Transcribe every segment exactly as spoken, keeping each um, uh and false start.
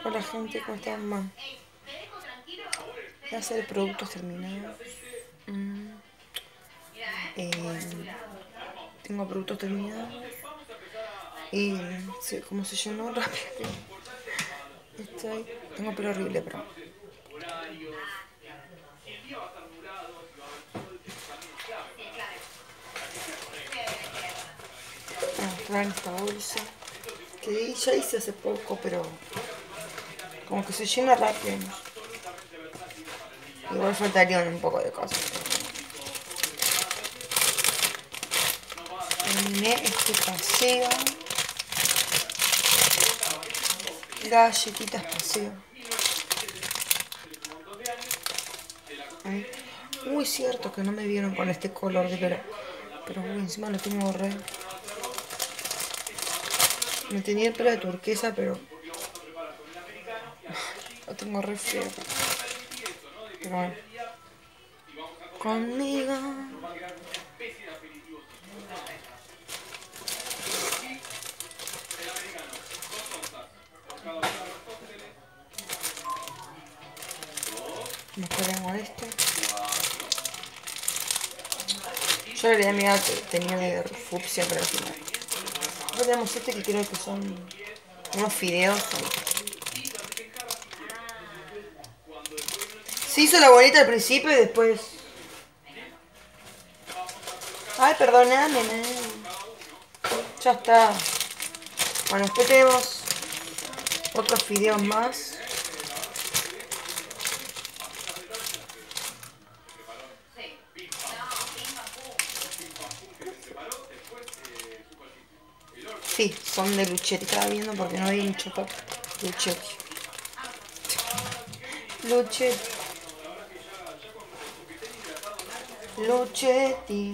Hola gente, ¿cómo están? Man, voy a hacer productos terminados. Mm, eh, tengo productos terminados y se, como se llenó rápido. Estoy, tengo pelo horrible, pero ah, traen esta bolsa que ya hice hace poco, pero como que se llena rápido. Igual faltarían un poco de cosas. Terminé este paseo. Galletitas paseo. Ay. Uy, cierto que no me vieron con este color de pelo. Pero uy, encima lo tengo re. Me tenía el pelo de turquesa, pero lo tengo re feo. Pero bueno. Conmigo. Me con esto. Yo en realidad mi gato tenía de fucsia, pero al final. Ahora tenemos este que creo que son unos fideos. Se hizo la bonita al principio y después. Ay, perdóname, man. Ya está. Bueno, después tenemos otros fideos más. Sí, son de Luchetti. Estaba viendo porque no había mucho top. Luchetti. Luchetti. Luchetti.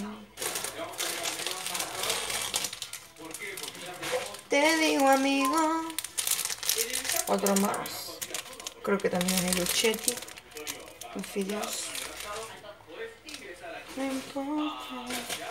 Te digo, amigo. Otro más. Creo que también es de Luchetti. Los fideos. No importa.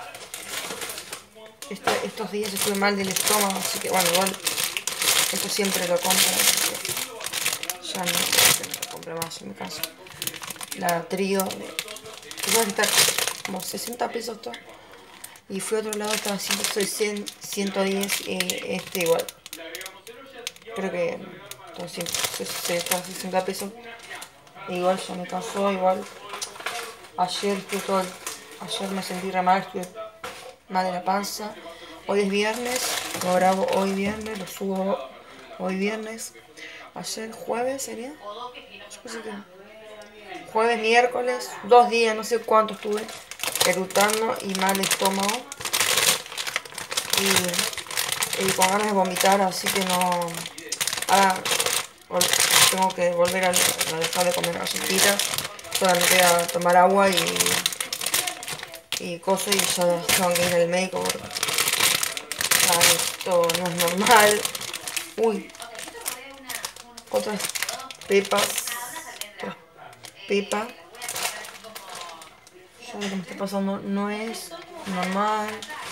Este, estos días estuve mal del estómago, así que bueno, igual esto siempre lo compro. Ya no, no lo compré más en mi caso. La trío. Igual que está como sesenta pesos todo. Y fui a otro lado, estaba cien, ciento diez y este igual. Creo que se está sesenta pesos. Igual ya me cansó, igual. Ayer estuve todo el, ayer me sentí re mal, estuve mal de la panza. Hoy es viernes, lo grabo hoy viernes, lo subo hoy viernes. Ayer jueves sería. Yo pensé que jueves, miércoles, dos días, no sé cuánto estuve eructando y mal de estómago. Y, y con ganas de vomitar, así que no. Ahora tengo que volver a, a dejar de comer galletitas. Solamente voy a tomar agua y, y cosas y ya tengo que ir al médico porque ah, esto no es normal. Uy, otras pepas, otras pepas. Ya lo que me está pasando no es normal.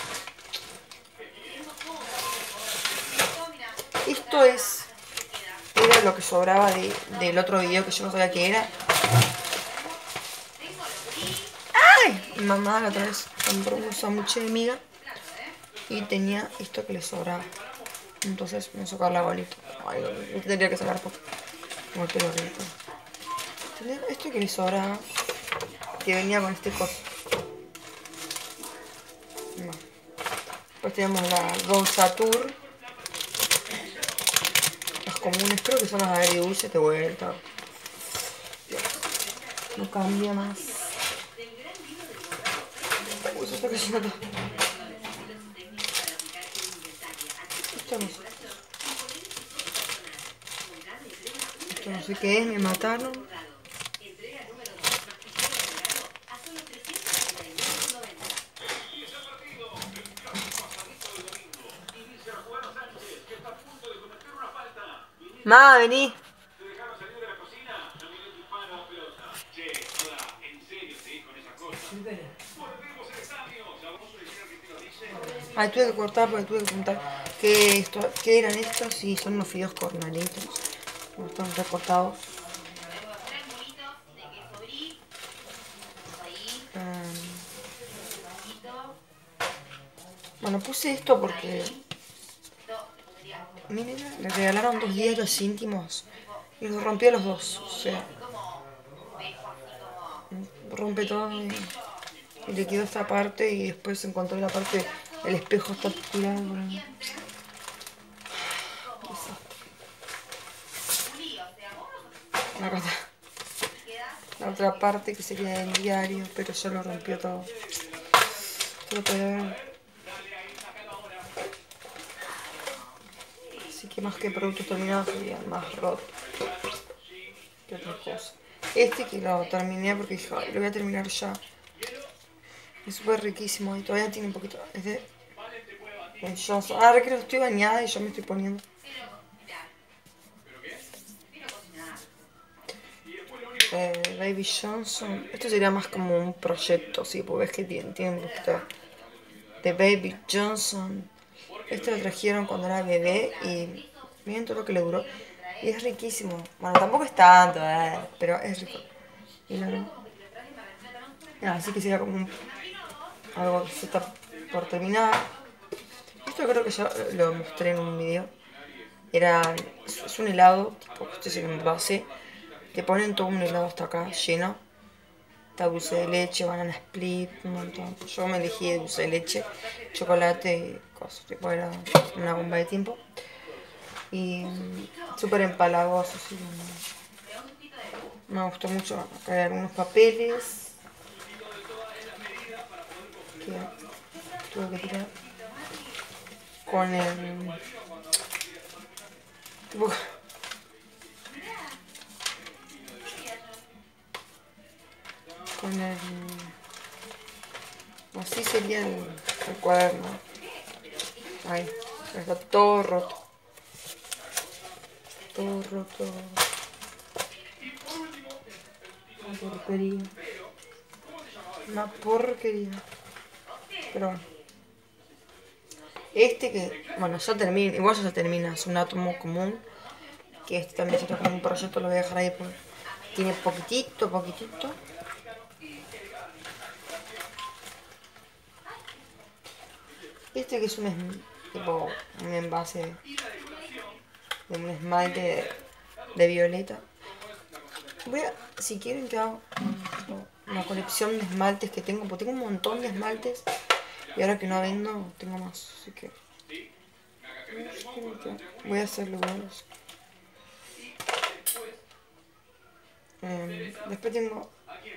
Esto es era lo que sobraba de, del otro video que yo no sabía qué era. ¡Ay! Mi mamá la otra vez compró un sándwich de miga y tenía esto que le sobraba. Entonces me voy a sacar la bolita. Ay, no, tendría que sacar poco. Como el pelo rico. Tenía esto que le sobraba, que venía con este coso. No. Después tenemos la Gonsatur. Las comunes, creo que son las agridulces de vuelta. Dios. No cambia más. Uy, se está cayendo. Esto no sé. Esto no sé qué es, me mataron. Ma, vení. Ay, tuve que cortar porque tuve que preguntar qué, esto, qué eran estos y son unos fideos cornalitos. como están recortados. Um, bueno, puse esto porque miren, me regalaron dos diarios íntimos y los rompió los dos, o sea, rompe todo y, y le quedó esta parte y después encontré la parte, el espejo está tirado por ahí. Acá está la otra parte que sería del diario, pero ya lo rompió todo. Esto lo puede ver. Así que más que productos terminados sería más roto que otra cosa. Este que lo terminé porque dije, lo voy a terminar ya. Es súper riquísimo y todavía tiene un poquito. Es de Johnson. Ahora que estoy bañada y yo me estoy poniendo. Eh, Baby Johnson. Esto sería más como un proyecto, sí, porque ves que tiene, tiene un poquito de Baby Johnson. Esto lo trajeron cuando era bebé y miren todo lo que le duró. Y es riquísimo. Bueno, tampoco es tanto, eh, pero es rico. Y no, no, así que sería como un, algo que se está por terminar. Esto creo que ya lo mostré en un video. Era, es un helado, tipo, este es un base. Te ponen todo un helado hasta acá, lleno. Está dulce de leche, banana split, un montón. Yo me elegí de dulce de leche, chocolate y cosas. Tipo, era una bomba de tiempo. Y súper empalagoso, así. Me gustó mucho. Acá hay algunos papeles que tuve que tirar con el tipo, con el así sería el, el cuaderno. Ahí, está todo roto, todo roto. Una porquería, una porquería. Pero bueno, este que, bueno, ya termina, igual ya se termina, es un átomo común. Que este también sería como un proyecto, lo voy a dejar ahí porque tiene poquitito, poquitito. Este que es un, tipo, un envase de un esmalte de, de violeta. Voy a, si quieren que haga una colección de esmaltes que tengo, porque tengo un montón de esmaltes y ahora que no vendo tengo más, así que voy a hacerlo buenos. Eh, después tengo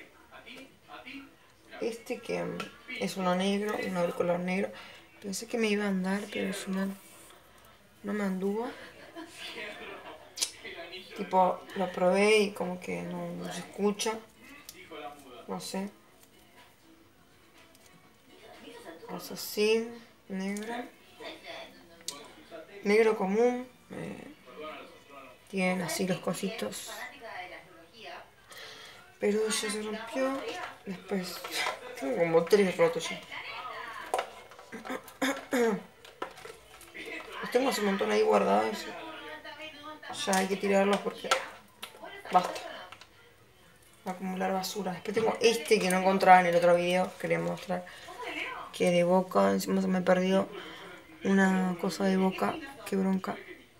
este que es uno negro, uno de color negro. Pensé que me iba a andar, pero al final no me anduvo. Tipo, lo probé y como que no, no se escucha. No sé. Es así, negro. Negro común. Eh, tienen así los cositos. Pero ya se rompió. Después, tengo como tres rotos ya. Los tengo hace un montón ahí guardados. Ya hay que tirarlos porque basta. Acumular basura. Después tengo este que no encontraba en el otro video. Quería mostrar. Que de Boca. Encima se me perdió una cosa de Boca. Qué bronca.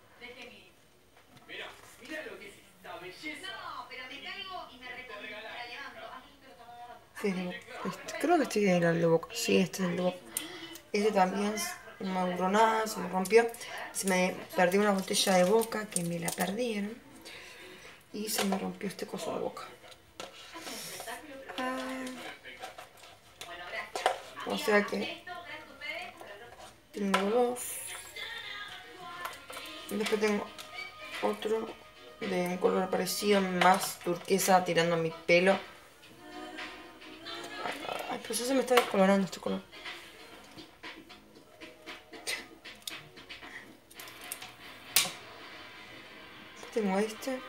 Sí, este, creo que este era el de Boca. Sí, este es el de Boca. Este también no me duró nada, se me rompió. Se me perdió una botella de Boca que me la perdieron. Y se me rompió este coso de Boca. Ah, o sea que tengo dos. Y después tengo otro de un color parecido, más turquesa, tirando a mi pelo. Ay, pero ya se me está descolorando este color. Tengo este.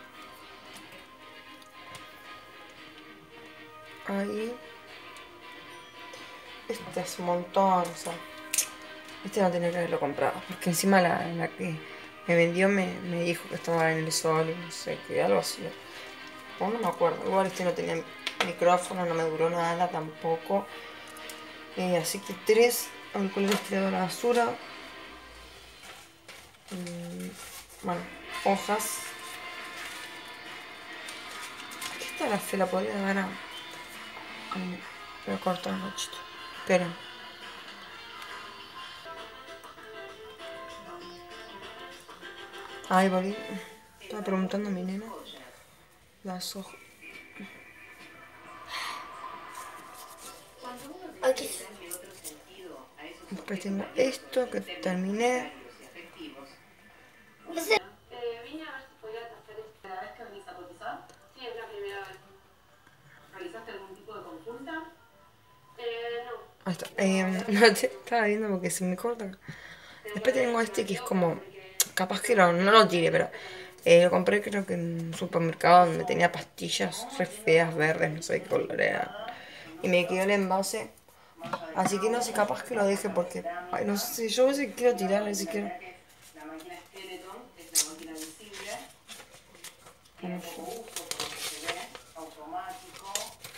Ahí. Este es un montón, o sea. Este no tenía que haberlo comprado. Porque encima la, la que me vendió me, me dijo que estaba en el sol, no sé, que algo así. O no me acuerdo. Igual este no tenía micrófono, no me duró nada tampoco. Eh, así que tres auriculares tirados a la basura. Mm, bueno, hojas. Aquí está la fe, la podría dar a... Ay, voy a cortar un cachito. Esperen. Ay, volví. Estaba preguntando a mi nena. Las hojas. Aquí. Después tengo esto que terminé. Ese- Eh, vine a ver si podía hacer esta la vez que venís a cotizar. Sí, es la primera vez. ¿Realizaste algún tipo de consulta? Eh, no. Ahí está. Eh, no te estaba viendo porque se me corta. Después tengo este que es como... Capaz que lo, no lo tire, pero... Eh, lo compré creo que en un supermercado donde tenía pastillas re feas, verdes, no sé de qué color era. Y me quedó el envase. Así que no sé, capaz que lo deje porque... Ay, no sé, yo a veces quiero tirar, a veces quiero... La máquina Skeleton es la máquina visible. Tiene poco uso porque se ve automático.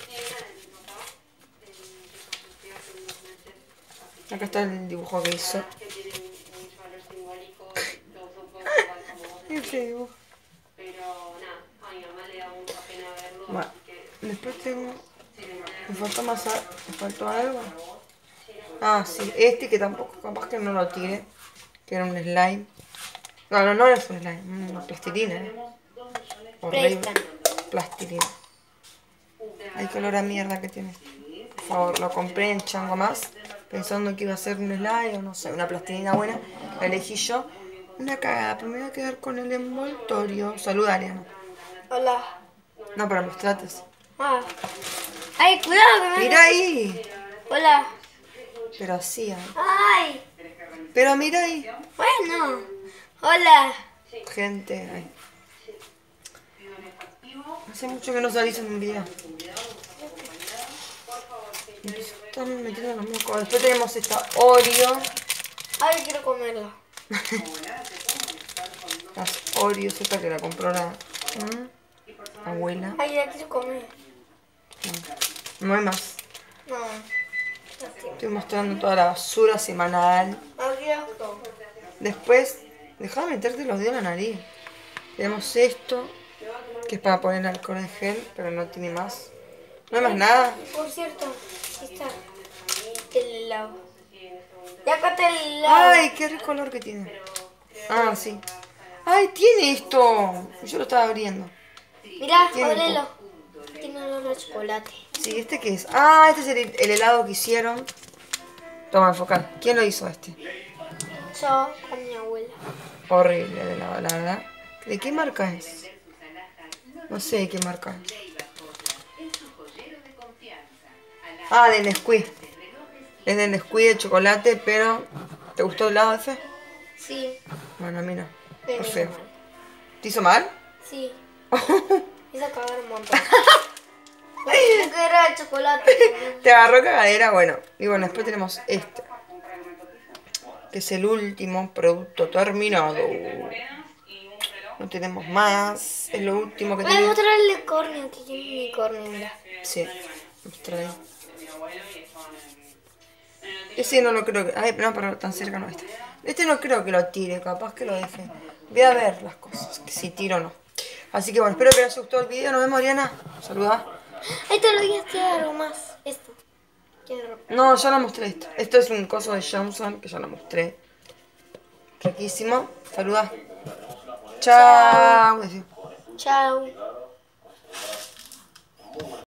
Acá está el dibujo que hizo. Que tiene mucho valor simbólico. Lo uso poco como Qué feo dibujo. Pero nada, a mi mamá le da mucha pena verlo. Bueno, Así que después tengo... si le mandan ¿Me faltó más? a- ¿Me faltó algo? Ah, sí, este que tampoco, capaz que no lo tire. Que era un slime. No, no, no es un slime, una plastilina. ¿Eh? Horrible. Prestan. Plastilina. Ay, qué olor a mierda que tiene. Por favor, lo compré en Chango Más, pensando que iba a ser un slime o no sé, una plastilina buena. La elegí yo. Una cagada, pero me voy a quedar con el envoltorio. Saluda, Ariana. Hola. No, para mostrarte. Ah. Ay, cuidado que me... Mira ahí. Hola. Pero así, ¿eh? Ay. Pero mira ahí. Bueno. Hola. Gente, ay. Hace mucho que no salís en un video. Me están metiendo los mocos. Después tenemos esta Oreo. Ay, quiero comerla. Las Oreos, esta que la compró la ¿Mm? abuela. Ay, la quiero comer. No hay más. No. Estoy mostrando toda la basura semanal. Ay, qué asco. Después, deja de meterte los dedos en la nariz. Tenemos esto, que es para poner alcohol en gel, pero no tiene más. No hay más nada. Por cierto, aquí está el helado. Ya acá está el helado. Ay, qué rico olor que tiene. Ah, sí. Ay, tiene esto. Yo lo estaba abriendo. Mirá, Tiene un ábrelo. Tiene olor a chocolate. Sí, ¿este qué es? Ah, este es el, el helado que hicieron. Toma, enfocar. ¿Quién lo hizo este? Yo con mi abuela. Horrible el helado, la verdad. ¿De qué marca es? No sé de qué marca es. Ah, de Nesquik. Es de Nesquik de chocolate, pero... ¿Te gustó el helado ese? Sí. Bueno, a mí no. Me Está hizo feo. mal. ¿Te hizo mal? Sí. Hizo cagar un montón. Porque era de chocolate. Te agarró cagadera, bueno. Y bueno, después tenemos este. Que es el último producto terminado. No tenemos más. Es lo último que Voy a tenemos. mostrar el unicornio. Que tiene un unicornio, mira. Sí, mostra ahí. Ese no lo creo que... Ay, no, pero tan cerca no está. Este no creo que lo tire, capaz que lo deje. Voy a ver las cosas, que si tiro o no. Así que bueno, espero que les haya gustado el video. Nos vemos, Ariana. Saluda. Ahí te lo dije, tiene algo más. Esto. Tiene ropa. No, ya lo mostré esto. Esto es un coso de Johnson, que ya lo mostré. Riquísimo. Saluda. Chao. Chao.